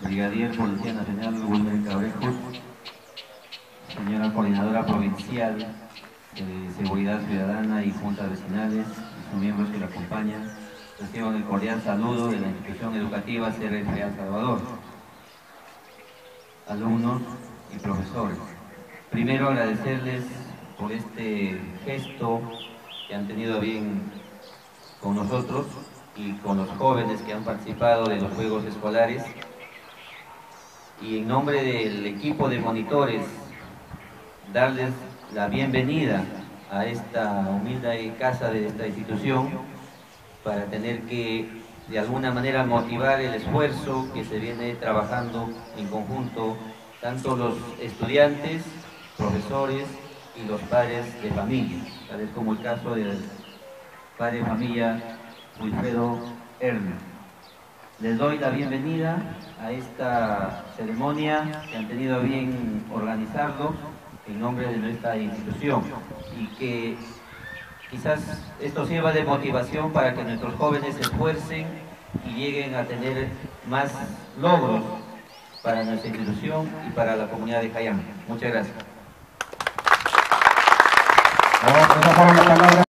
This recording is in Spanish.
Brigadier Policía Nacional Wilmer Cabrejo, señora Coordinadora Provincial de Seguridad Ciudadana y Juntas Vecinales, y sus miembros que la acompañan, reciban el cordial saludo de la institución educativa CRFA El Salvador, alumnos y profesores. Primero agradecerles por este gesto que han tenido a bien con nosotros y con los jóvenes que han participado de los Juegos Escolares, y en nombre del equipo de monitores darles la bienvenida a esta humilde casa de esta institución para tener que de alguna manera motivar el esfuerzo que se viene trabajando en conjunto tanto los estudiantes, profesores y los padres de familia, tal es como el caso del padre de familia Wilfredo Hermes. Les doy la bienvenida a esta ceremonia que han tenido a bien organizarlo en nombre de nuestra institución, y que quizás esto sirva de motivación para que nuestros jóvenes se esfuercen y lleguen a tener más logros para nuestra institución y para la comunidad de Cayambe. Muchas gracias.